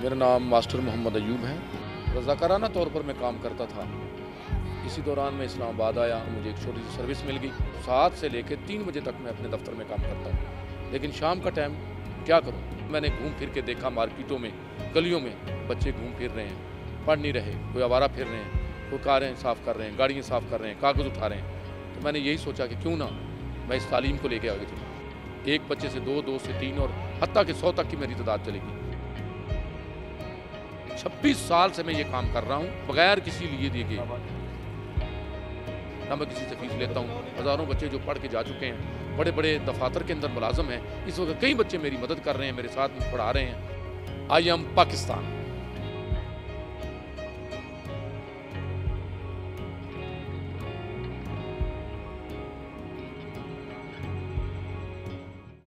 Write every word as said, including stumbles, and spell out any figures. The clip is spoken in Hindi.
मेरा नाम मास्टर मोहम्मद अयूब है। रज़ाकाराना तौर पर मैं काम करता था। इसी दौरान मैं इस्लामाबाद आया, मुझे एक छोटी सी सर्विस मिल गई। सात से लेकर तीन बजे तक मैं अपने दफ्तर में काम करता हूँ, लेकिन शाम का टाइम क्या करूँ। मैंने घूम फिर के देखा मार्केटों में, गलियों में बच्चे घूम फिर रहे हैं, पढ़ नहीं रहे, कोई आवारा फिर रहे हैं, कोई कारें साफ़ कर रहे हैं, गाड़ियाँ साफ़ कर रहे हैं, कागज़ उठा रहे हैं। तो मैंने यही सोचा कि क्यों ना मैं इस तालीम को लेके आगे चलूँ। एक बच्चे से दो, दो से तीन और हत्ता के सौ तक की मेरी तादाद चलेगी। छब्बीस साल से मैं ये काम कर रहा हूँ बगैर किसी लिए दिए गए, ना मैं किसी से फीस लेता हूँ। हज़ारों बच्चे जो पढ़ के जा चुके हैं, बड़े बड़े दफातर के अंदर मुलाजम हैं। इस वक्त कई बच्चे मेरी मदद कर रहे हैं, मेरे साथ पढ़ा रहे हैं। I am Pakistan.